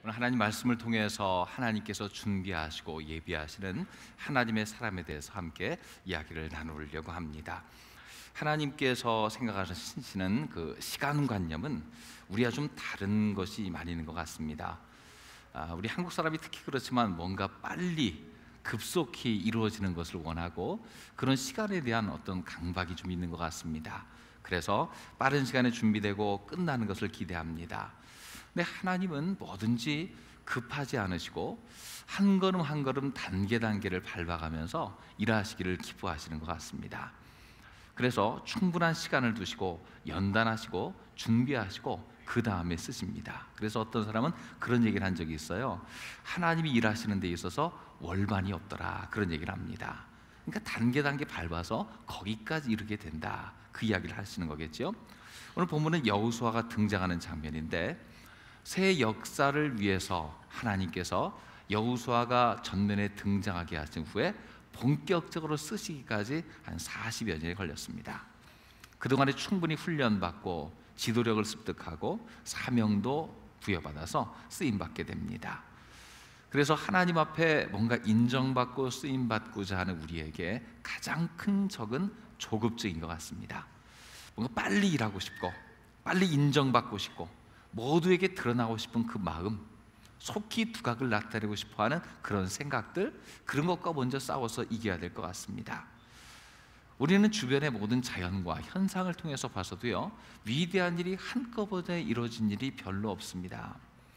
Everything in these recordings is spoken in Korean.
하나님 말씀을 통해서 하나님께서 준비하시고 예비하시는 하나님의 사람에 대해서 함께 이야기를 나누려고 합니다. 하나님께서 생각하시는 그 시간관념은 우리와 좀 다른 것이 많이 있는 것 같습니다. 우리 한국 사람이 특히 그렇지만 뭔가 빨리 급속히 이루어지는 것을 원하고 그런 시간에 대한 어떤 강박이 좀 있는 것 같습니다. 그래서 빠른 시간에 준비되고 끝나는 것을 기대합니다. 근데 하나님은 뭐든지 급하지 않으시고 한 걸음 한 걸음 단계를 밟아가면서 일하시기를 기뻐하시는 것 같습니다. 그래서 충분한 시간을 두시고 연단하시고 준비하시고 그 다음에 쓰십니다. 그래서 어떤 사람은 그런 얘기를 한 적이 있어요. 하나님이 일하시는 데 있어서 월반이 없더라, 그런 얘기를 합니다. 그러니까 단계 밟아서 거기까지 이르게 된다, 그 이야기를 하시는 거겠죠. 오늘 본문은 여호수아가 등장하는 장면인데, 새 역사를 위해서 하나님께서 여호수아가 전면에 등장하게 하신 후에 본격적으로 쓰시기까지 한 40여 년이 걸렸습니다. 그동안에 충분히 훈련받고 지도력을 습득하고 사명도 부여받아서 쓰임받게 됩니다. 그래서 하나님 앞에 뭔가 인정받고 쓰임받고자 하는 우리에게 가장 큰 적은 조급증인 것 같습니다. 뭔가 빨리 일하고 싶고 빨리 인정받고 싶고 모두에게 드러나고 싶은 그 마음, 속히 두각을 나타내고 싶어하는 그런 생각들, 그런 것과 먼저 싸워서 이겨야 될 것 같습니다. 우리는 주변의 모든 자연과 현상을 통해서 봐서도요, 위대한 일이 한꺼번에 이루어진 일이 별로 없습니다.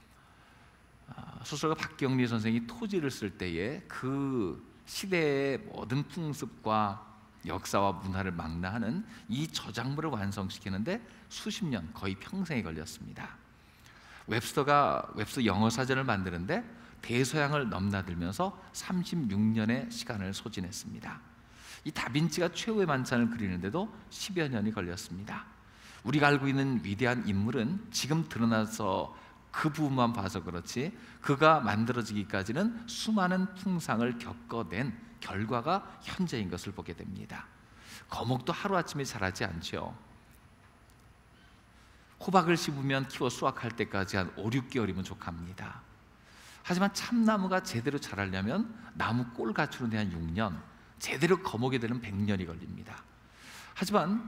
소설가 박경리 선생이 토지를 쓸 때에 그 시대의 모든 풍습과 역사와 문화를 망라하는 이 저작물을 완성시키는데 수십 년, 거의 평생이 걸렸습니다. 웹스터 영어 사전을 만드는데 대서양을 넘나들면서 36년의 시간을 소진했습니다. 이 다빈치가 최후의 만찬을 그리는데도 10여 년이 걸렸습니다. 우리가 알고 있는 위대한 인물은 지금 드러나서 그 부분만 봐서 그렇지, 그가 만들어지기까지는 수많은 풍상을 겪어낸 결과가 현재인 것을 보게 됩니다. 거목도 하루아침에 자라지 않죠. 호박을 씹으면 키워 수확할 때까지 한 5, 6개월이면 족합니다. 하지만 참나무가 제대로 자라려면 나무 꼴 갖추는 데 한 6년, 제대로 거목이 되는 100년이 걸립니다. 하지만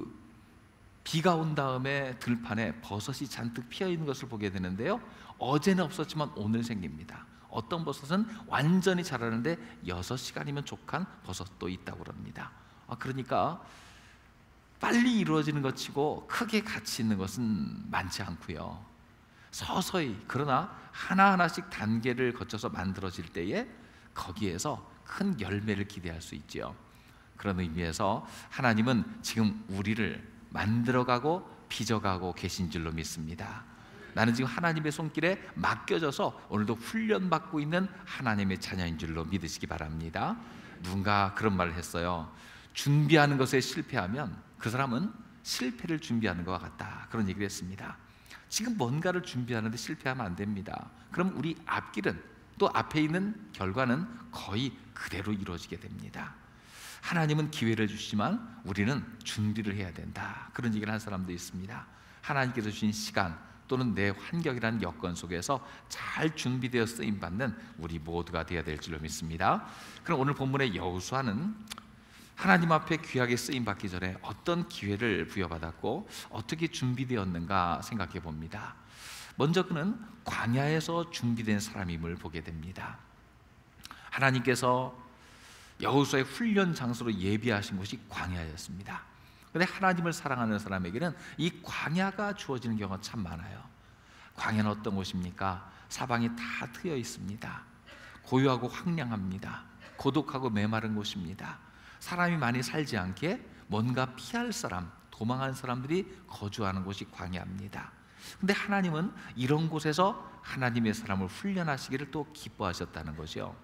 비가 온 다음에 들판에 버섯이 잔뜩 피어있는 것을 보게 되는데요, 어제는 없었지만 오늘 생깁니다. 어떤 버섯은 완전히 자라는데 6시간이면 족한 버섯도 있다고 합니다. 그러니까 빨리 이루어지는 것 치고 크게 가치 있는 것은 많지 않고요, 서서히 그러나 하나하나씩 단계를 거쳐서 만들어질 때에 거기에서 큰 열매를 기대할 수 있지요. 그런 의미에서 하나님은 지금 우리를 만들어가고 빚어가고 계신 줄로 믿습니다. 나는 지금 하나님의 손길에 맡겨져서 오늘도 훈련받고 있는 하나님의 자녀인 줄로 믿으시기 바랍니다. 누군가 그런 말을 했어요. 준비하는 것에 실패하면 그 사람은 실패를 준비하는 것과 같다, 그런 얘기를 했습니다. 지금 뭔가를 준비하는데 실패하면 안 됩니다. 그럼 우리 앞길은, 또 앞에 있는 결과는 거의 그대로 이루어지게 됩니다. 하나님은 기회를 주시지만 우리는 준비를 해야 된다, 그런 얘기를 한 사람도 있습니다. 하나님께서 주신 시간 또는 내 환경이라는 여건 속에서 잘 준비되어 쓰임받는 우리 모두가 되어야 될 줄로 믿습니다. 그럼 오늘 본문의 여호수아는 하나님 앞에 귀하게 쓰임받기 전에 어떤 기회를 부여받았고 어떻게 준비되었는가 생각해 봅니다. 먼저 그는 광야에서 준비된 사람임을 보게 됩니다. 하나님께서 여호수아의 훈련 장소로 예비하신 곳이 광야였습니다. 그런데 하나님을 사랑하는 사람에게는 이 광야가 주어지는 경우가 참 많아요. 광야는 어떤 곳입니까? 사방이 다 트여 있습니다. 고요하고 황량합니다. 고독하고 메마른 곳입니다. 사람이 많이 살지 않게 뭔가 피할 사람, 도망한 사람들이 거주하는 곳이 광야입니다. 그런데 하나님은 이런 곳에서 하나님의 사람을 훈련하시기를 또 기뻐하셨다는 거죠.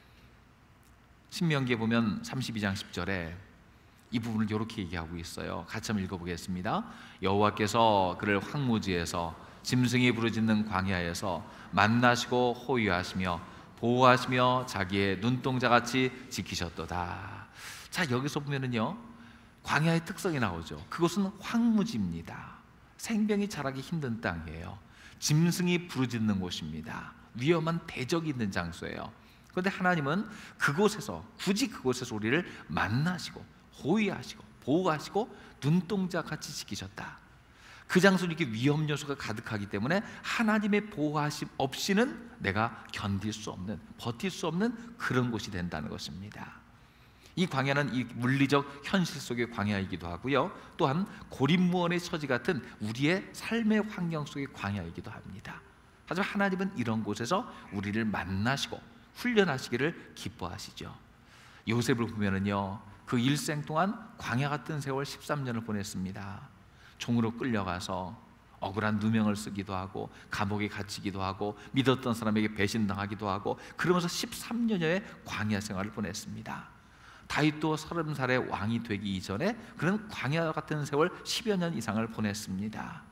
신명기에 보면 32장 10절에 이 부분을 이렇게 얘기하고 있어요. 같이 한번 읽어보겠습니다. 여호와께서 그를 황무지에서 짐승이 부르짖는 광야에서 만나시고 호위하시며 보호하시며 자기의 눈동자같이 지키셨도다. 자, 여기서 보면은요, 광야의 특성이 나오죠. 그것은 황무지입니다. 생명이 자라기 힘든 땅이에요. 짐승이 부르짖는 곳입니다. 위험한 대적이 있는 장소예요. 그런데 하나님은 그곳에서, 굳이 그곳에서 우리를 만나시고 호위하시고 보호하시고 눈동자같이 지키셨다. 그 장소는 이렇게 위험 요소가 가득하기 때문에 하나님의 보호하심 없이는 내가 견딜 수 없는, 버틸 수 없는 그런 곳이 된다는 것입니다. 이 광야는 이 물리적 현실 속의 광야이기도 하고요, 또한 고립무원의 처지 같은 우리의 삶의 환경 속의 광야이기도 합니다. 하지만 하나님은 이런 곳에서 우리를 만나시고 훈련하시기를 기뻐하시죠. 요셉을 보면은요, 그 일생 동안 광야 같은 세월 13년을 보냈습니다. 종으로 끌려가서 억울한 누명을 쓰기도 하고 감옥에 갇히기도 하고 믿었던 사람에게 배신당하기도 하고 그러면서 13년여의 광야 생활을 보냈습니다. 다윗도 30살의 왕이 되기 이전에 그런 광야 같은 세월 10여 년 이상을 보냈습니다.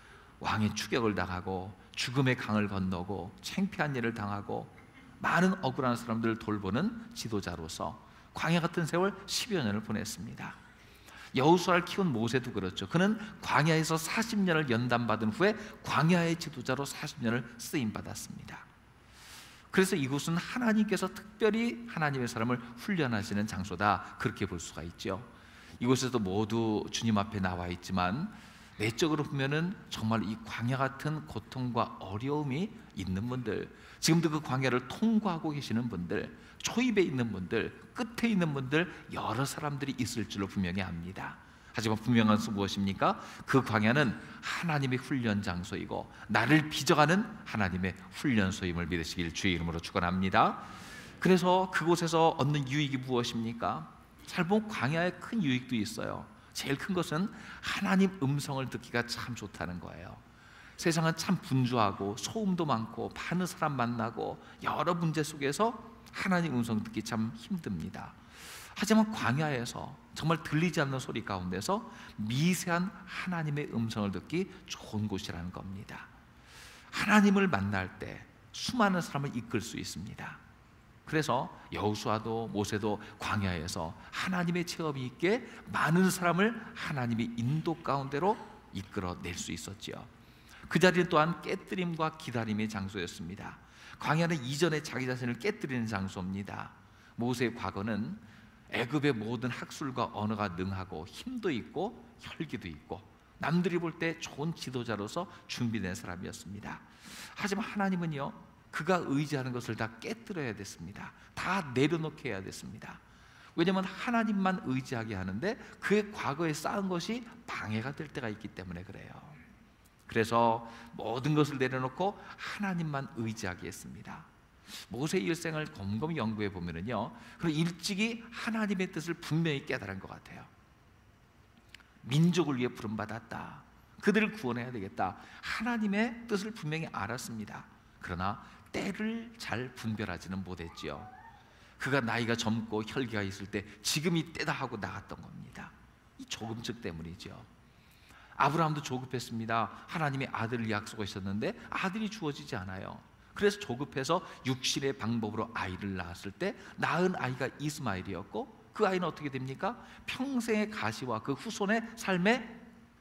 왕의 추격을 당하고 죽음의 강을 건너고 창피한 일을 당하고 많은 억울한 사람들을 돌보는 지도자로서 광야 같은 세월 10여 년을 보냈습니다. 여호수아를 키운 모세도 그렇죠. 그는 광야에서 40년을 연단받은 후에 광야의 지도자로 40년을 쓰임받았습니다. 그래서 이곳은 하나님께서 특별히 하나님의 사람을 훈련하시는 장소다, 그렇게 볼 수가 있죠. 이곳에도 모두 주님 앞에 나와 있지만 내적으로 보면은 정말 이 광야 같은 고통과 어려움이 있는 분들, 지금도 그 광야를 통과하고 계시는 분들, 초입에 있는 분들, 끝에 있는 분들, 여러 사람들이 있을 줄로 분명히 압니다. 하지만 분명한 것은 무엇입니까? 그 광야는 하나님의 훈련 장소이고 나를 빚어가는 하나님의 훈련소임을 믿으시길 주의 이름으로 축원합니다. 그래서 그곳에서 얻는 유익이 무엇입니까? 잘 보면 광야에 큰 유익도 있어요. 제일 큰 것은 하나님 음성을 듣기가 참 좋다는 거예요. 세상은 참 분주하고 소음도 많고 많은 사람 만나고 여러 문제 속에서 하나님 음성 듣기 참 힘듭니다. 하지만 광야에서 정말 들리지 않는 소리 가운데서 미세한 하나님의 음성을 듣기 좋은 곳이라는 겁니다. 하나님을 만날 때 수많은 사람을 이끌 수 있습니다. 그래서 여호수아도 모세도 광야에서 하나님의 체험이 있게 많은 사람을 하나님의 인도 가운데로 이끌어낼 수 있었지요. 그 자리는 또한 깨뜨림과 기다림의 장소였습니다. 광야는 이전에 자기 자신을 깨뜨리는 장소입니다. 모세의 과거는 애굽의 모든 학술과 언어가 능하고 힘도 있고 혈기도 있고 남들이 볼 때 좋은 지도자로서 준비된 사람이었습니다. 하지만 하나님은요, 그가 의지하는 것을 다 깨뜨려야 됐습니다. 다 내려놓게 해야 됐습니다. 왜냐하면 하나님만 의지하게 하는데 그의 과거에 쌓은 것이 방해가 될 때가 있기 때문에 그래요. 그래서 모든 것을 내려놓고 하나님만 의지하게 했습니다. 모세의 일생을 곰곰이 연구해 보면은요, 그런 일찍이 하나님의 뜻을 분명히 깨달은 것 같아요. 민족을 위해 부름받았다, 그들을 구원해야 되겠다, 하나님의 뜻을 분명히 알았습니다. 그러나 때를 잘 분별하지는 못했지요. 그가 나이가 젊고 혈기가 있을 때 지금이 때다 하고 나갔던 겁니다. 이 조금쯤 때문이죠. 아브라함도 조급했습니다. 하나님의 아들을 약속하셨는데 아들이 주어지지 않아요. 그래서 조급해서 육신의 방법으로 아이를 낳았을 때 낳은 아이가 이스마엘이었고, 그 아이는 어떻게 됩니까? 평생의 가시와 그 후손의 삶의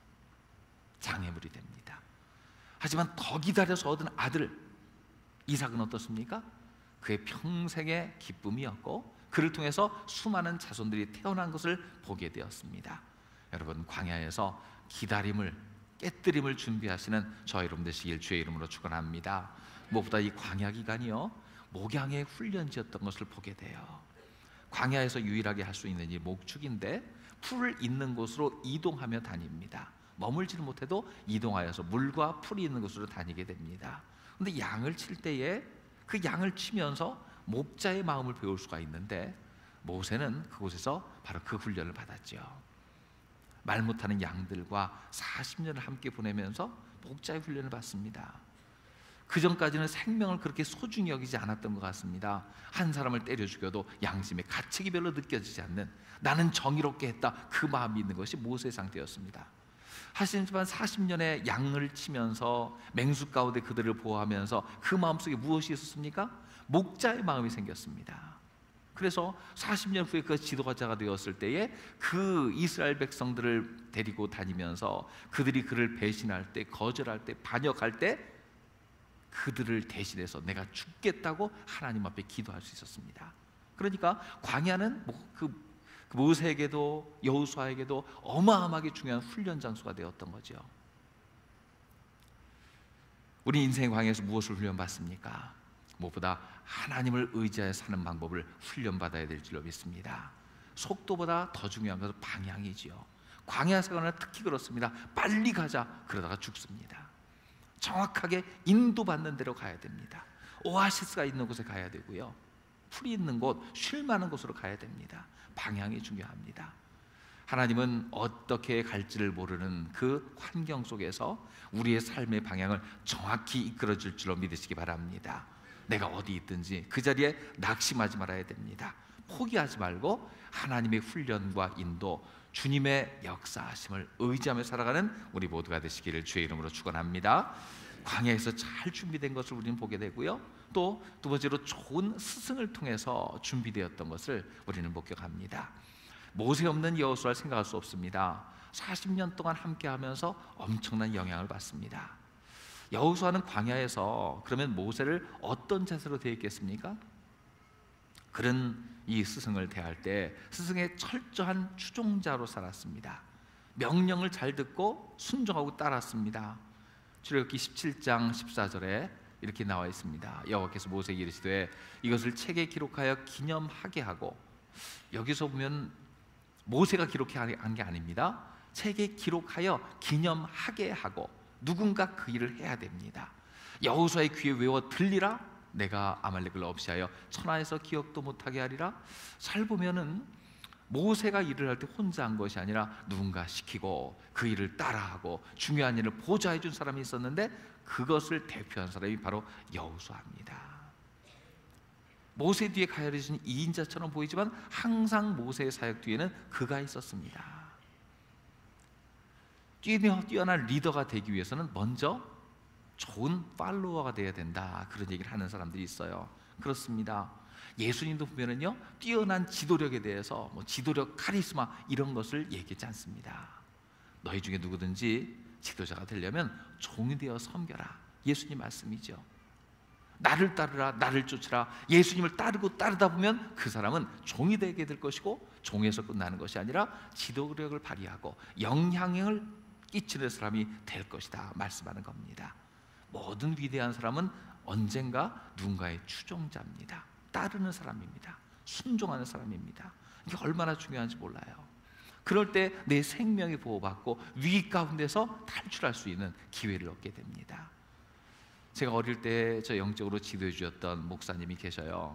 장애물이 됩니다. 하지만 더 기다려서 얻은 아들 이삭은 어떻습니까? 그의 평생의 기쁨이었고 그를 통해서 수많은 자손들이 태어난 것을 보게 되었습니다. 여러분, 광야에서 기다림을, 깨뜨림을 준비하시는 저희 여러분 되시길 주의 이름으로 축원합니다. 무엇보다 이 광야 기간이요, 목양의 훈련지였던 것을 보게 돼요. 광야에서 유일하게 할 수 있는 이 목축인데 풀을 있는 곳으로 이동하며 다닙니다. 머물지는 못해도 이동하여서 물과 풀이 있는 곳으로 다니게 됩니다. 그런데 양을 칠 때에 그 양을 치면서 목자의 마음을 배울 수가 있는데 모세는 그곳에서 바로 그 훈련을 받았죠. 말 못하는 양들과 40년을 함께 보내면서 목자의 훈련을 받습니다. 그 전까지는 생명을 그렇게 소중히 여기지 않았던 것 같습니다. 한 사람을 때려 죽여도 양심의 가책이 별로 느껴지지 않는, 나는 정의롭게 했다, 그 마음이 있는 것이 모세의 상태였습니다. 하지만 40년의 양을 치면서 맹수 가운데 그들을 보호하면서 그 마음속에 무엇이 있었습니까? 목자의 마음이 생겼습니다. 그래서 40년 후에 그 지도자가 되었을 때에 그 이스라엘 백성들을 데리고 다니면서 그들이 그를 배신할 때, 거절할 때, 반역할 때 그들을 대신해서 내가 죽겠다고 하나님 앞에 기도할 수 있었습니다. 그러니까 광야는 그 모세에게도 여호수아에게도 어마어마하게 중요한 훈련 장소가 되었던 거죠. 우리 인생의 광야에서 무엇을 훈련받습니까? 무엇보다 하나님을 의지하여 사는 방법을 훈련받아야 될 줄로 믿습니다. 속도보다 더 중요한 것은 방향이지요. 광야 생활은 특히 그렇습니다. 빨리 가자 그러다가 죽습니다. 정확하게 인도받는 대로 가야 됩니다. 오아시스가 있는 곳에 가야 되고요, 풀이 있는 곳, 쉴 만한 곳으로 가야 됩니다. 방향이 중요합니다. 하나님은 어떻게 갈지를 모르는 그 환경 속에서 우리의 삶의 방향을 정확히 이끌어 줄 줄로 믿으시기 바랍니다. 내가 어디 있든지 그 자리에 낙심하지 말아야 됩니다. 포기하지 말고 하나님의 훈련과 인도, 주님의 역사하심을 의지하며 살아가는 우리 모두가 되시기를 주의 이름으로 축원합니다. 광야에서 잘 준비된 것을 우리는 보게 되고요, 또 두 번째로 좋은 스승을 통해서 준비되었던 것을 우리는 목격합니다. 모세 없는 여호수아를 생각할 수 없습니다. 40년 동안 함께하면서 엄청난 영향을 받습니다. 여호수아는 광야에서 그러면 모세를 어떤 자세로 대했겠습니까? 그는 이 스승을 대할 때 스승의 철저한 추종자로 살았습니다. 명령을 잘 듣고 순종하고 따랐습니다. 출애굽기 17장 14절에 이렇게 나와 있습니다. 여호와께서 모세에게 이르시되 이것을 책에 기록하여 기념하게 하고, 여기서 보면 모세가 기록한 게 아닙니다. 책에 기록하여 기념하게 하고 누군가 그 일을 해야 됩니다. 여호수아의 귀에 외워 들리라. 내가 아말렉을 없이하여 천하에서 기억도 못하게 하리라. 잘 보면은 모세가 일을 할 때 혼자 한 것이 아니라 누군가 시키고 그 일을 따라하고 중요한 일을 보좌해 준 사람이 있었는데 그것을 대표한 사람이 바로 여호수아입니다. 모세 뒤에 가열해진 2인자처럼 보이지만 항상 모세의 사역 뒤에는 그가 있었습니다. 뛰어난 리더가 되기 위해서는 먼저 좋은 팔로워가 되어야 된다, 그런 얘기를 하는 사람들이 있어요. 그렇습니다. 예수님도 보면은요, 뛰어난 지도력에 대해서 지도력, 카리스마 이런 것을 얘기하지 않습니다. 너희 중에 누구든지 지도자가 되려면 종이 되어 섬겨라, 예수님 말씀이죠. 나를 따르라, 나를 쫓으라. 예수님을 따르다 보면 그 사람은 종이 되게 될 것이고, 종에서 끝나는 것이 아니라 지도력을 발휘하고 영향력을 끼치는 사람이 될 것이다 말씀하는 겁니다. 모든 위대한 사람은 언젠가 누군가의 추종자입니다. 따르는 사람입니다. 순종하는 사람입니다. 이게 얼마나 중요한지 몰라요. 그럴 때 내 생명이 보호받고 위기 가운데서 탈출할 수 있는 기회를 얻게 됩니다. 제가 어릴 때 저 영적으로 지도해 주셨던 목사님이 계셔요.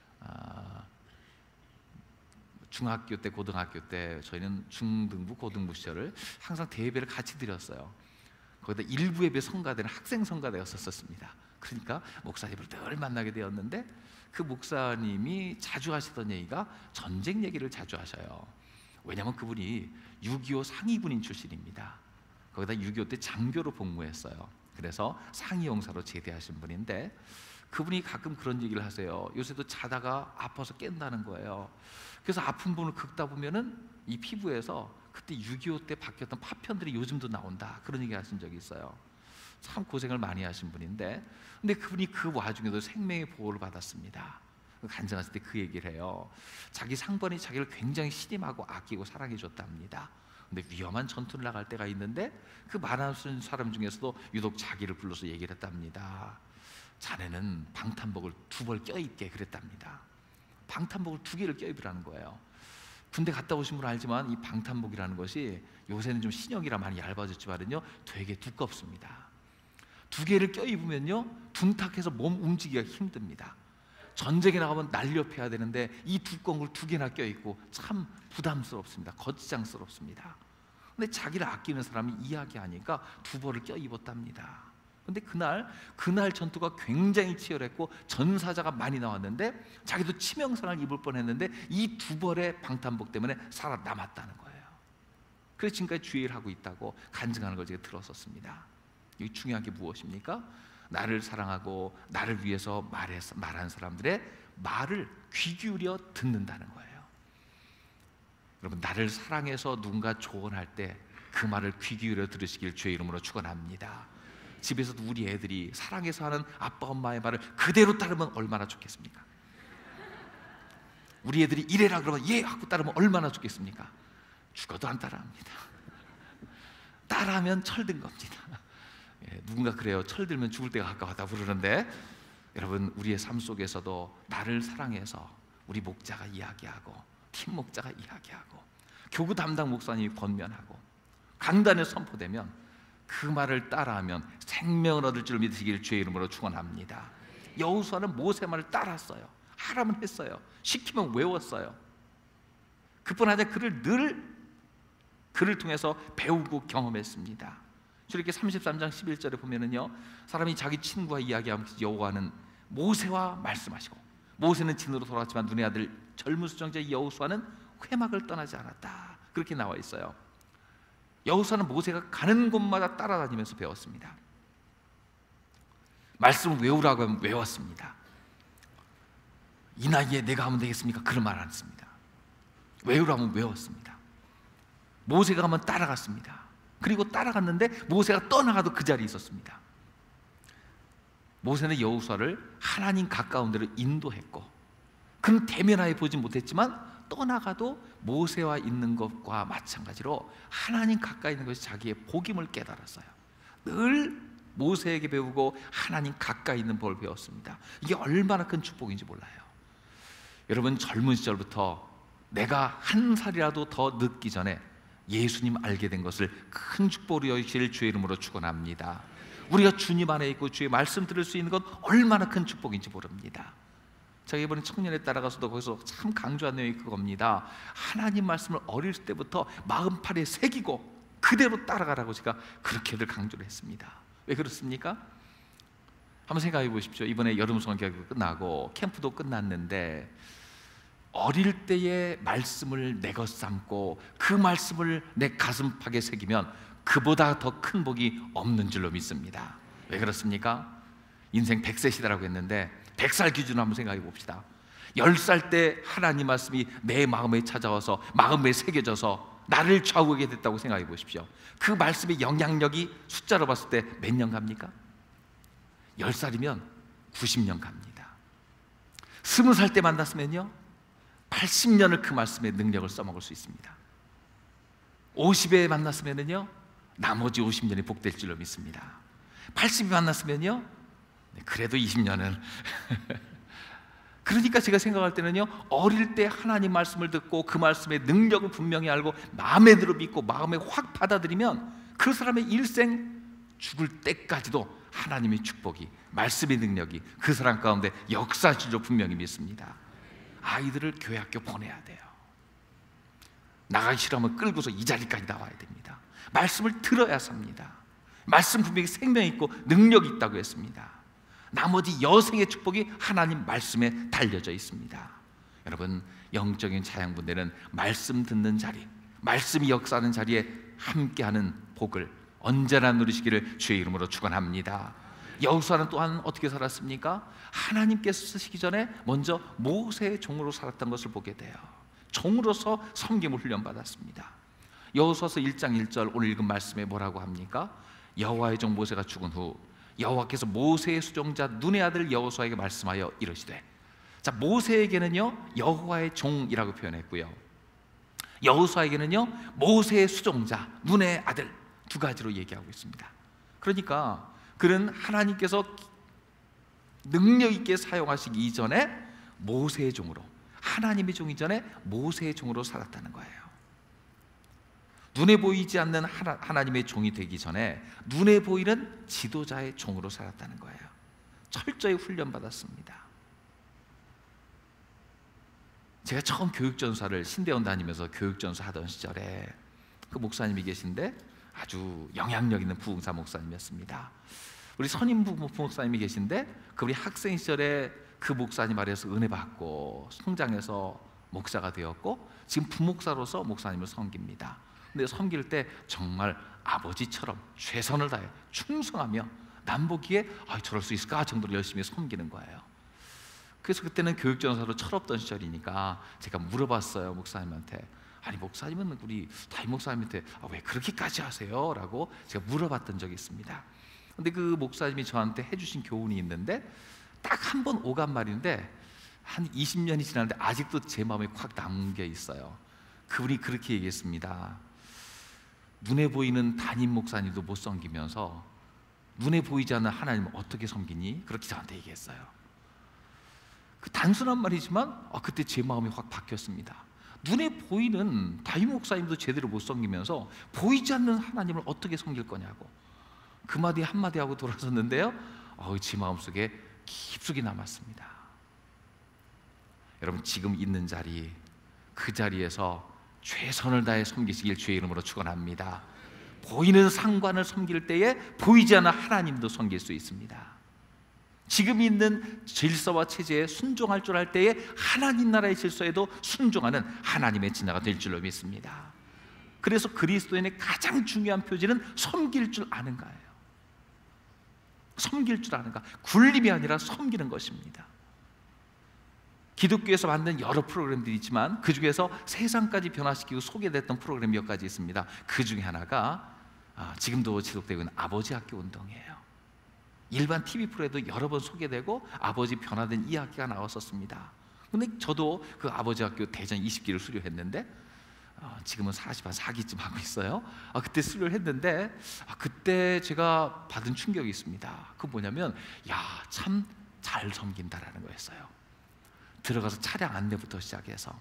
중학교 때, 고등학교 때 저희는 중등부, 고등부 시절을 항상 대예배를 같이 드렸어요. 거기다 일부 예배 성가대는 학생 성가대였었습니다. 그러니까 목사님을 늘 만나게 되었는데 그 목사님이 자주 하시던 얘기가 전쟁 얘기를 자주 하셔요. 왜냐하면 그분이 6.25 상위군인 출신입니다. 거기다 6.25 때 장교로 복무했어요. 그래서 상위용사로 제대하신 분인데 그분이 가끔 그런 얘기를 하세요. 요새도 자다가 아파서 깬다는 거예요. 그래서 아픈 분을 긁다 보면은 이 피부에서 그때 6.25 때 바뀌었던 파편들이 요즘도 나온다, 그런 얘기 하신 적이 있어요. 참 고생을 많이 하신 분인데, 근데 그분이 그 와중에도 생명의 보호를 받았습니다. 간증하실 때 그 얘기를 해요. 자기 상번이 자기를 굉장히 신임하고 아끼고 사랑해 줬답니다. 근데 위험한 전투를 나갈 때가 있는데 그 많은 사람 중에서도 유독 자기를 불러서 얘기를 했답니다. 자네는 방탄복을 2벌 껴입게 그랬답니다. 방탄복을 2개를 껴입으라는 거예요. 군대 갔다 오신 분은 알지만 이 방탄복이라는 것이 요새는 좀 신형이라 많이 얇아졌지만요 되게 두껍습니다. 2개를 껴입으면요 둔탁해서 몸 움직이기가 힘듭니다. 전쟁에 나가면 날렵해야 되는데 이 두꺼운 걸 2개나 껴입고 참 부담스럽습니다. 거지장스럽습니다. 근데 자기를 아끼는 사람이 이야기하니까 2벌을 껴입었답니다. 근데 그날 전투가 굉장히 치열했고 전사자가 많이 나왔는데 자기도 치명상을 입을 뻔했는데 이 2벌의 방탄복 때문에 살아남았다는 거예요. 그래서 지금까지 주의를 하고 있다고 간증하는 걸 제가 들었었습니다. 이 중요한 게 무엇입니까? 나를 사랑하고 나를 위해서 말한 사람들의 말을 귀 기울여 듣는다는 거예요. 여러분, 나를 사랑해서 누군가 조언할 때 그 말을 귀 기울여 들으시길 주의 이름으로 축원합니다. 집에서도 우리 애들이 사랑해서 하는 아빠 엄마의 말을 그대로 따르면 얼마나 좋겠습니까? 우리 애들이 이래라 그러면 예 하고 따르면 얼마나 좋겠습니까? 죽어도 안 따라합니다. 따라하면 철든 겁니다. 누군가 그래요. 철들면 죽을 때가 가까웠다 부르는데, 여러분 우리의 삶 속에서도 나를 사랑해서 우리 목자가 이야기하고 팀 목자가 이야기하고 교구 담당 목사님이 권면하고 강단에 선포되면 그 말을 따라하면 생명을 얻을 줄 믿으시길 주의 이름으로 축원합니다. 여호수아는 모세 말을 따랐어요. 하라면 했어요. 시키면 외웠어요. 그뿐 아니라 그를 통해서 배우고 경험했습니다. 출애굽기 33장 11절에 보면은요, 사람이 자기 친구와 이야기하면 여호와는 모세와 말씀하시고, 모세는 진으로 돌아왔지만 눈의 아들 젊은 수정자 여호수아는 회막을 떠나지 않았다. 그렇게 나와 있어요. 여호수아는 모세가 가는 곳마다 따라다니면서 배웠습니다. 말씀을 외우라고 하면 외웠습니다. 이 나이에 내가 하면 되겠습니까? 그런 말 안 했습니다. 외우라고 하면 외웠습니다. 모세가 하면 따라갔습니다. 그리고 따라갔는데 모세가 떠나가도 그 자리에 있었습니다. 모세는 여호수아를 하나님 가까운 데로 인도했고, 그는 대면하여 보지 못했지만 떠나가도 모세와 있는 것과 마찬가지로 하나님 가까이 있는 것이 자기의 복임을 깨달았어요. 늘 모세에게 배우고 하나님 가까이 있는 법을 배웠습니다. 이게 얼마나 큰 축복인지 몰라요. 여러분 젊은 시절부터 내가 한 살이라도 더 늦기 전에 예수님 알게 된 것을 큰 축복으로 여기시길 주의 이름으로 축원합니다. 우리가 주님 안에 있고 주의 말씀 들을 수 있는 건 얼마나 큰 축복인지 모릅니다. 제가 이번에 청년에 따라가서도 거기서 참 강조한 내용이 그겁니다. 하나님 말씀을 어릴 때부터 마음판에 새기고 그대로 따라가라고 제가 그렇게들 강조를 했습니다. 왜 그렇습니까? 한번 생각해 보십시오. 이번에 여름 성경이 끝나고 캠프도 끝났는데 어릴 때의 말씀을 내것 삼고 그 말씀을 내 가슴팍에 새기면 그보다 더 큰 복이 없는 줄로 믿습니다. 왜 그렇습니까? 인생 100세 시대라고 했는데 100살 기준으로 한번 생각해 봅시다. 10살 때 하나님 말씀이 내 마음에 찾아와서 마음에 새겨져서 나를 좌우하게 됐다고 생각해 보십시오. 그 말씀의 영향력이 숫자로 봤을 때 몇 년 갑니까? 10살이면 90년 갑니다. 20살 때 만났으면요 80년을 그 말씀의 능력을 써먹을 수 있습니다. 50에 만났으면요 나머지 50년이 복될 줄로 믿습니다. 80에 만났으면요 그래도 20년은 그러니까 제가 생각할 때는요 어릴 때 하나님 말씀을 듣고 그 말씀의 능력을 분명히 알고 마음에 들어 믿고 마음에 확 받아들이면 그 사람의 일생 죽을 때까지도 하나님의 축복이 말씀의 능력이 그 사람 가운데 역사할 줄 분명히 믿습니다. 아이들을 교회 학교 보내야 돼요. 나가기 싫으면 끌고서 이 자리까지 나와야 됩니다. 말씀을 들어야 삽니다. 말씀 분명히 생명 있고 능력이 있다고 했습니다. 나머지 여생의 축복이 하나님 말씀에 달려져 있습니다. 여러분 영적인 자양분들은 말씀 듣는 자리, 말씀이 역사하는 자리에 함께하는 복을 언제나 누리시기를 주의 이름으로 축원합니다. 여호수아는 또한 어떻게 살았습니까? 하나님께서 쓰시기 전에 먼저 모세의 종으로 살았던 것을 보게 돼요. 종으로서 섬김을 훈련받았습니다. 여호수아서 1장 1절 오늘 읽은 말씀에 뭐라고 합니까? 여호와의 종 모세가 죽은 후 여호와께서 모세의 수종자 눈의 아들 여호수아에게 말씀하여 이르시되, 자 모세에게는요 여호와의 종이라고 표현했고요, 여호수아에게는요 모세의 수종자 눈의 아들 두 가지로 얘기하고 있습니다. 그러니까 그는 하나님께서 능력 있게 사용하시기 이전에 모세의 종으로, 하나님의 종이 전에 모세의 종으로 살았다는 거예요. 눈에 보이지 않는 하나님의 종이 되기 전에 눈에 보이는 지도자의 종으로 살았다는 거예요. 철저히 훈련받았습니다. 제가 처음 교육전사를 신대원 다니면서 교육전사 하던 시절에 그 목사님이 계신데 아주 영향력 있는 부흥사 목사님이었습니다. 우리 선임 부목사님이 계신데 그 우리 학생 시절에 그 목사님 아래에서 은혜 받고 성장해서 목사가 되었고 지금 부목사로서 목사님을 섬깁니다. 근데 섬길 때 정말 아버지처럼 최선을 다해 충성하며 남 보기에 저럴 수 있을까 정도로 열심히 섬기는 거예요. 그래서 그때는 교육전사로 철없던 시절이니까 제가 물어봤어요 목사님한테. 아니 목사님은 우리 담임 목사님한테 왜 그렇게까지 하세요? 라고 제가 물어봤던 적이 있습니다. 근데 그 목사님이 저한테 해주신 교훈이 있는데 딱 한 번 오간 말인데 한 20년이 지났는데 아직도 제 마음에 콱 남은 게 있어요. 그분이 그렇게 얘기했습니다. 눈에 보이는 담임 목사님도 못 섬기면서 눈에 보이지 않는 하나님을 어떻게 섬기니? 그렇게 저한테 얘기했어요. 그 단순한 말이지만 그때 제 마음이 확 바뀌었습니다. 눈에 보이는 담임 목사님도 제대로 못 섬기면서 보이지 않는 하나님을 어떻게 섬길 거냐고 그 마디 한마디 하고 돌아섰는데요, 제 마음속에 깊숙이 남았습니다. 여러분, 지금 있는 자리, 그 자리에서 최선을 다해 섬기시길 주의 이름으로 축원합니다. 보이는 상관을 섬길 때에 보이지 않는 하나님도 섬길 수 있습니다. 지금 있는 질서와 체제에 순종할 줄 알 때에 하나님 나라의 질서에도 순종하는 하나님의 진화가 될 줄로 믿습니다. 그래서 그리스도인의 가장 중요한 표지는 섬길 줄 아는 거예요. 섬길 줄 아는가, 굴림이 아니라 섬기는 것입니다. 기독교에서 만든 여러 프로그램들이 있지만 그 중에서 세상까지 변화시키고 소개됐던 프로그램 몇 가지 있습니다. 그 중에 하나가 지금도 지속되고 있는 아버지 학교 운동이에요. 일반 TV 프로에도 여러 번 소개되고 아버지 변화된 이야기가 나왔었습니다. 근데 저도 그 아버지 학교 대전 20기를 수료했는데 지금은 4기쯤 하고 있어요. 그때 수료를 했는데 그때 제가 받은 충격이 있습니다. 그 뭐냐면 참 잘 섬긴다라는 거였어요. 들어가서 차량 안내부터 시작해서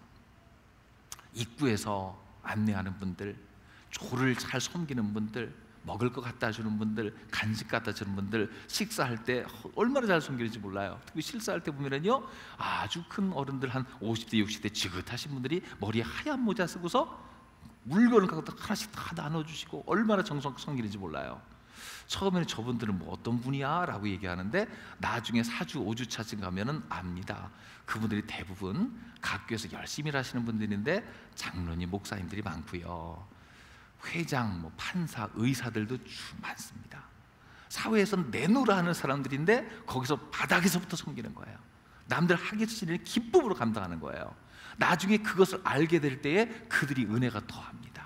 입구에서 안내하는 분들, 조를 잘 섬기는 분들, 먹을 거 갖다 주는 분들, 간식 갖다 주는 분들, 식사할 때 얼마나 잘 섬기는지 몰라요. 특히 실사할 때 보면은요, 아주 큰 어른들 한 50대 60대 지긋하신 분들이 머리에 하얀 모자 쓰고서 물건을 갖다 하나씩 다 나눠주시고 얼마나 정성껏 섬기는지 몰라요. 처음에는 저분들은 뭐 어떤 분이야? 라고 얘기하는데 나중에 4주 5주 차쯤 가면은 압니다. 그분들이 대부분 각 교회에서 열심히 일하시는 분들인데 장로님, 목사님들이 많고요, 회장, 판사, 의사들도 많습니다. 사회에서는 내놓으라 하는 사람들인데 거기서 바닥에서부터 섬기는 거예요. 남들 하기 싫은 기쁨으로 감당하는 거예요. 나중에 그것을 알게 될 때에 그들이 은혜가 더합니다.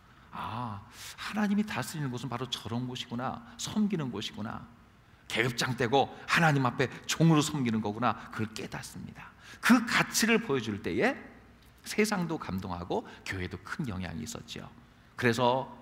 하나님이 다스리는 곳은 바로 저런 곳이구나, 섬기는 곳이구나, 계급장 떼고 하나님 앞에 종으로 섬기는 거구나, 그걸 깨닫습니다. 그 가치를 보여줄 때에 세상도 감동하고 교회도 큰 영향이 있었죠. 그래서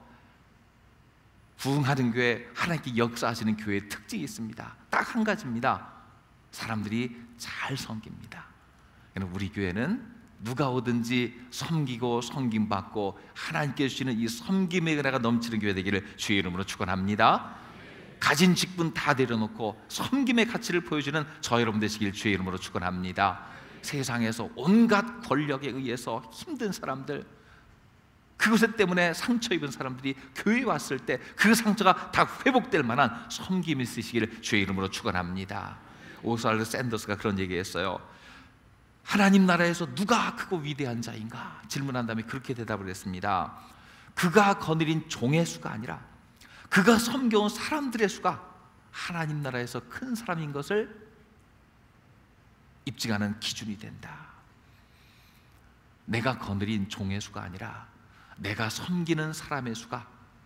부흥하는 교회, 하나님께 역사하시는 교회의 특징이 있습니다. 딱 한 가지입니다. 사람들이 잘 섬깁니다. 우리 교회는 누가 오든지 섬기고 섬김받고 하나님께 주시는 이 섬김의 은혜가 넘치는 교회 되기를 주의 이름으로 축원합니다. 가진 직분 다 내려놓고 섬김의 가치를 보여주는 저 여러분 되시길 주의 이름으로 축원합니다. 세상에서 온갖 권력에 의해서 힘든 사람들, 그것 때문에 상처 입은 사람들이 교회에 왔을 때 그 상처가 다 회복될 만한 섬김이 있으시기를 주의 이름으로 축원합니다. 오스왈드 샌더스가 그런 얘기했어요. 하나님 나라에서 누가 크고 위대한 자인가 질문한 다음에 그렇게 대답을 했습니다. 그가 거느린 종의 수가 아니라 그가 섬겨온 사람들의 수가 하나님 나라에서 큰 사람인 것을 입증하는 기준이 된다. 내가 거느린 종의 수가 아니라 내가 섬기는 사람의 수가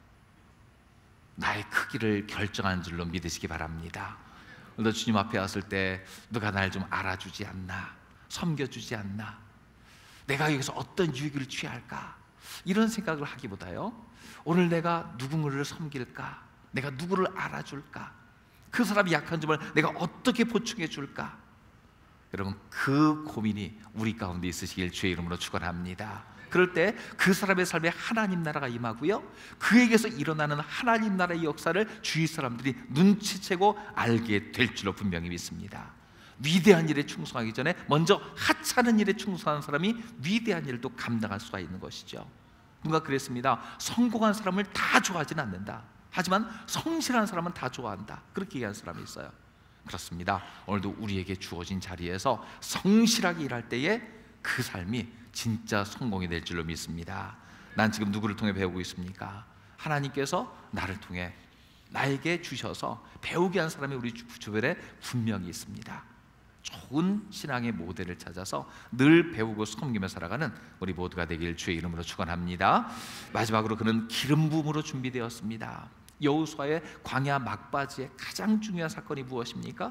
나의 크기를 결정하는 줄로 믿으시기 바랍니다. 오늘 주님 앞에 왔을 때 누가 날 좀 알아주지 않나, 섬겨주지 않나, 내가 여기서 어떤 유익을 취할까, 이런 생각을 하기보다요, 오늘 내가 누구를 섬길까, 내가 누구를 알아줄까, 그 사람이 약한 점을 내가 어떻게 보충해 줄까, 여러분 그 고민이 우리 가운데 있으시길 주의 이름으로 축원합니다. 그럴 때 그 사람의 삶에 하나님 나라가 임하고요, 그에게서 일어나는 하나님 나라의 역사를 주위 사람들이 눈치채고 알게 될 줄로 분명히 믿습니다. 위대한 일에 충성하기 전에 먼저 하찮은 일에 충성하는 사람이 위대한 일을 또 감당할 수가 있는 것이죠. 누가 그랬습니다. 성공한 사람을 다 좋아하지는 않는다. 하지만 성실한 사람은 다 좋아한다. 그렇게 얘기하는 사람이 있어요. 그렇습니다. 오늘도 우리에게 주어진 자리에서 성실하게 일할 때에 그 삶이 진짜 성공이 될 줄로 믿습니다. 난 지금 누구를 통해 배우고 있습니까? 하나님께서 나를 통해 나에게 주셔서 배우게 한 사람이 우리 주변에 분명히 있습니다. 좋은 신앙의 모델을 찾아서 늘 배우고 섬기며 살아가는 우리 모두가 되길 주의 이름으로 축원합니다. 마지막으로 그는 기름 부음으로 준비되었습니다. 여호수아의 광야 막바지의 가장 중요한 사건이 무엇입니까?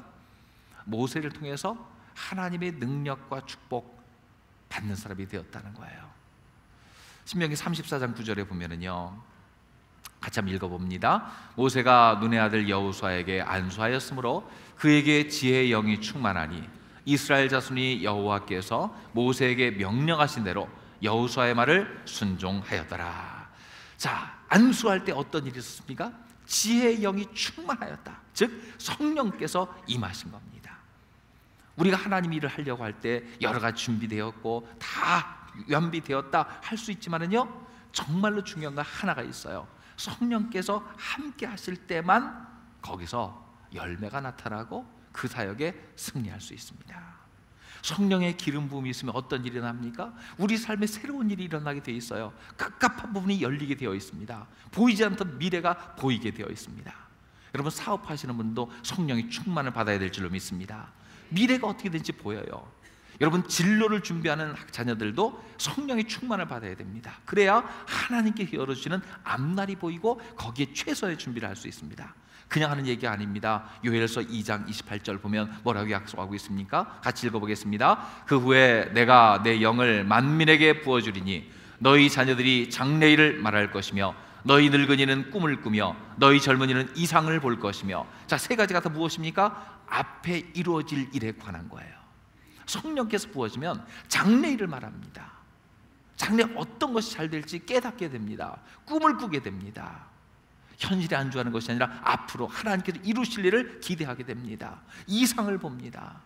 모세를 통해서 하나님의 능력과 축복 받는 사람이 되었다는 거예요. 신명기 34장 9절에 보면은요, 같이 한번 읽어봅니다. 모세가 눈의 아들 여호수아에게 안수하였으므로 그에게 지혜의 영이 충만하니 이스라엘 자손이 여호와께서 모세에게 명령하신 대로 여호수아의 말을 순종하였더라. 자, 안수할 때 어떤 일이 있었습니까? 지혜의 영이 충만하였다. 즉 성령께서 임하신 겁니다. 우리가 하나님 일을 하려고 할 때 여러 가지 준비되었고 다 연비되었다 할 수 있지만은요, 정말로 중요한 건 하나가 있어요. 성령께서 함께 하실 때만 거기서 열매가 나타나고 그 사역에 승리할 수 있습니다. 성령의 기름 부음이 있으면 어떤 일이 일어납니까? 우리 삶에 새로운 일이 일어나게 되어 있어요. 깝깝한 부분이 열리게 되어 있습니다. 보이지 않던 미래가 보이게 되어 있습니다. 여러분, 사업하시는 분도 성령의 충만을 받아야 될 줄로 믿습니다. 미래가 어떻게 될지 보여요. 여러분, 진로를 준비하는 자녀들도 성령의 충만을 받아야 됩니다. 그래야 하나님께 열어주시는 앞날이 보이고 거기에 최선의 준비를 할 수 있습니다. 그냥 하는 얘기 아닙니다. 요엘서 2장 28절 보면 뭐라고 약속하고 있습니까? 같이 읽어보겠습니다. 그 후에 내가 내 영을 만민에게 부어주리니 너희 자녀들이 장래일을 말할 것이며 너희 늙은이는 꿈을 꾸며 너희 젊은이는 이상을 볼 것이며. 자, 세 가지가 다 무엇입니까? 앞에 이루어질 일에 관한 거예요. 성령께서 부어지면 장래일을 말합니다. 장래 어떤 것이 잘 될지 깨닫게 됩니다. 꿈을 꾸게 됩니다. 현실에 안주하는 것이 아니라 앞으로 하나님께서 이루실 일을 기대하게 됩니다. 이상을 봅니다.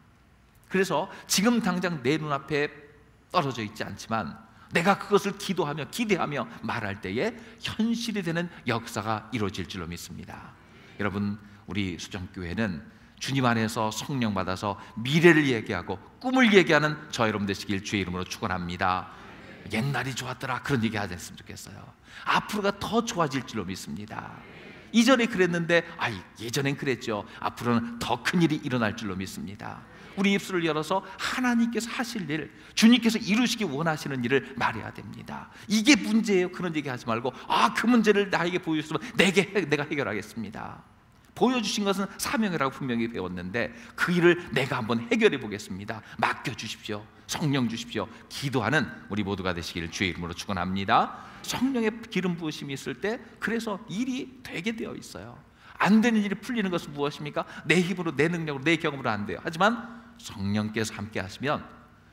그래서 지금 당장 내 눈앞에 떨어져 있지 않지만 내가 그것을 기도하며 기대하며 말할 때에 현실이 되는 역사가 이루어질 줄로 믿습니다. 여러분, 우리 수정교회는 주님 안에서 성령 받아서 미래를 얘기하고 꿈을 얘기하는 저 여러분 되시길 주의 이름으로 축원합니다. 옛날이 좋았더라 그런 얘기 하지 않았으면 좋겠어요. 앞으로가 더 좋아질 줄로 믿습니다. 이전에 그랬는데 예전엔 그랬죠. 앞으로는 더 큰 일이 일어날 줄로 믿습니다. 우리 입술을 열어서 하나님께서 하실 일, 주님께서 이루시기 원하시는 일을 말해야 됩니다. 이게 문제예요. 그런 얘기 하지 말고 그 문제를 나에게 보여주시면 내가 해결하겠습니다. 보여주신 것은 사명이라고 분명히 배웠는데 그 일을 내가 한번 해결해 보겠습니다. 맡겨주십시오. 성령 주십시오. 기도하는 우리 모두가 되시기를 주의 이름으로 축원합니다. 성령의 기름 부으심이 있을 때 그래서 일이 되게 되어 있어요. 안 되는 일이 풀리는 것은 무엇입니까? 내 힘으로, 내 능력으로, 내 경험으로 안 돼요. 하지만 성령께서 함께 하시면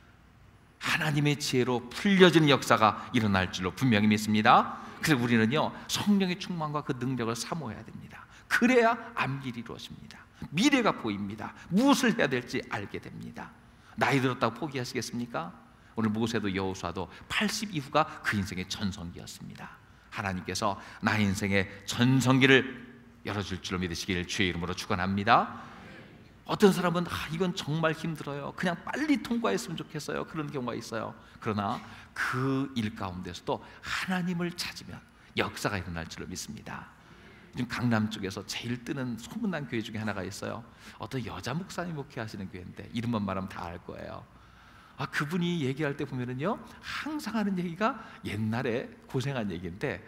하나님의 지혜로 풀려지는 역사가 일어날 줄로 분명히 믿습니다. 그래서 우리는요, 성령의 충만과 그 능력을 사모해야 됩니다. 그래야 앞일이 이루어집니다. 미래가 보입니다. 무엇을 해야 될지 알게 됩니다. 나이 들었다고 포기하시겠습니까? 오늘 모세도 여호수아도 80 이후가 그 인생의 전성기였습니다. 하나님께서 나의 인생의 전성기를 열어줄 줄로 믿으시기를 주의 이름으로 축원합니다. 어떤 사람은 이건 정말 힘들어요. 그냥 빨리 통과했으면 좋겠어요. 그런 경우가 있어요. 그러나 그 일 가운데서도 하나님을 찾으면 역사가 일어날 줄로 믿습니다. 지금 강남 쪽에서 제일 뜨는 소문난 교회 중에 하나가 있어요. 어떤 여자 목사님 목회하시는 교회인데 이름만 말하면 다 알 거예요. 그분이 얘기할 때 보면은요, 항상 하는 얘기가 옛날에 고생한 얘기인데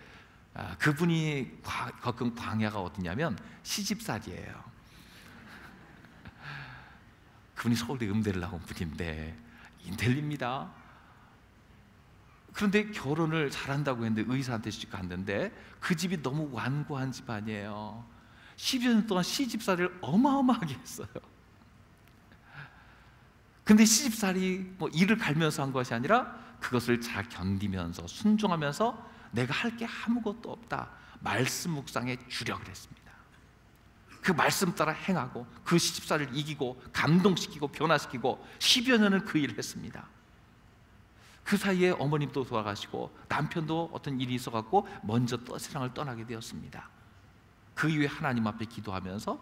그분이 겪은 광야가 어디냐면 시집살이에요. 그분이 서울대 음대를 나온 분인데 인텔리입니다. 그런데 결혼을 잘한다고 했는데 의사한테 시집 갔는데 그 집이 너무 완고한 집안이에요. 10여 년 동안 시집살이를 어마어마하게 했어요. 근데 시집살이 일을 갈면서 한 것이 아니라 그것을 잘 견디면서 순종하면서 내가 할 게 아무것도 없다, 말씀 묵상에 주력을 했습니다. 그 말씀 따라 행하고 그 시집살이를 이기고 감동시키고 변화시키고 10여 년을 그 일을 했습니다. 그 사이에 어머님도 돌아가시고 남편도 어떤 일이 있어갖고 먼저 세상을 떠나게 되었습니다. 그 이후에 하나님 앞에 기도하면서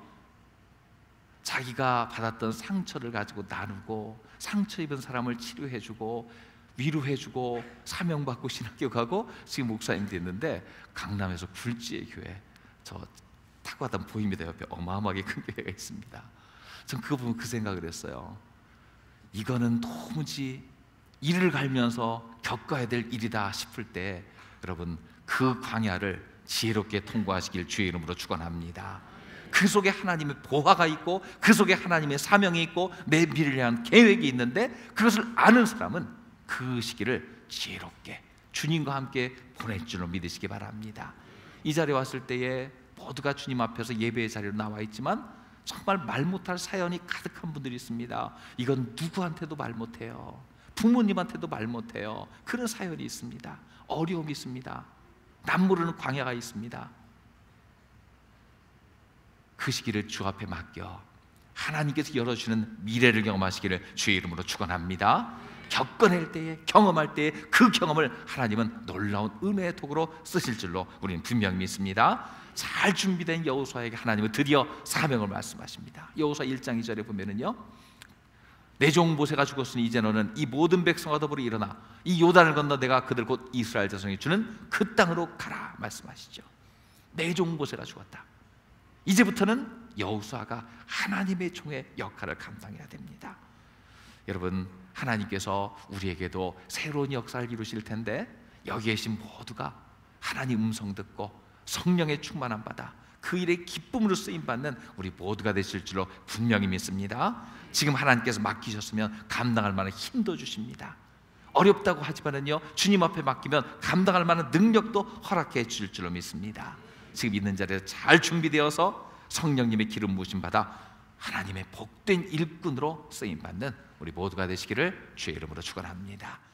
자기가 받았던 상처를 가지고 나누고 상처 입은 사람을 치료해주고 위로해주고 사명받고 신학교 가고 지금 목사님 됐는데 강남에서 굴지의 교회, 저 타고 가던 보입니다. 옆에 어마어마하게 큰 교회가 있습니다. 전 그거 보면 그 생각을 했어요. 이거는 도무지 일을 갈면서 겪어야 될 일이다 싶을 때 여러분 그 광야를 지혜롭게 통과하시길 주의 이름으로 축원합니다. 그 속에 하나님의 보화가 있고 그 속에 하나님의 사명이 있고 내 미래를 위한 계획이 있는데 그것을 아는 사람은 그 시기를 지혜롭게 주님과 함께 보낼 줄로 믿으시기 바랍니다. 이 자리에 왔을 때에 모두가 주님 앞에서 예배의 자리로 나와 있지만 정말 말 못할 사연이 가득한 분들이 있습니다. 이건 누구한테도 말 못해요. 부모님한테도 말 못해요. 그런 사연이 있습니다. 어려움이 있습니다. 남 모르는 광야가 있습니다. 그 시기를 주 앞에 맡겨 하나님께서 열어주시는 미래를 경험하시기를 주의 이름으로 축원합니다. 겪어낼 때에, 경험할 때에 그 경험을 하나님은 놀라운 은혜의 도구로 쓰실 줄로 우리는 분명히 믿습니다. 잘 준비된 여호수아에게 하나님은 드디어 사명을 말씀하십니다. 여호수아 1장 2절에 보면은요, 내 종 모세가 죽었으니 이제 너는 이 모든 백성과 더불어 일어나 이 요단을 건너 내가 그들 곧 이스라엘 자손이 주는 그 땅으로 가라 말씀하시죠. 내 종 모세가 죽었다. 이제부터는 여호수아가 하나님의 종의 역할을 감당해야 됩니다. 여러분, 하나님께서 우리에게도 새로운 역사를 이루실 텐데 여기 계신 모두가 하나님 음성 듣고 성령의 충만함 받아 그 일의 기쁨으로 쓰임받는 우리 모두가 되실 줄로 분명히 믿습니다. 지금 하나님께서 맡기셨으면 감당할 만한 힘도 주십니다. 어렵다고 하지만은요, 주님 앞에 맡기면 감당할 만한 능력도 허락해 주실 줄로 믿습니다. 지금 있는 자리에서 잘 준비되어서 성령님의 기름 부으심 받아 하나님의 복된 일꾼으로 쓰임받는 우리 모두가 되시기를 주의 이름으로 축원합니다.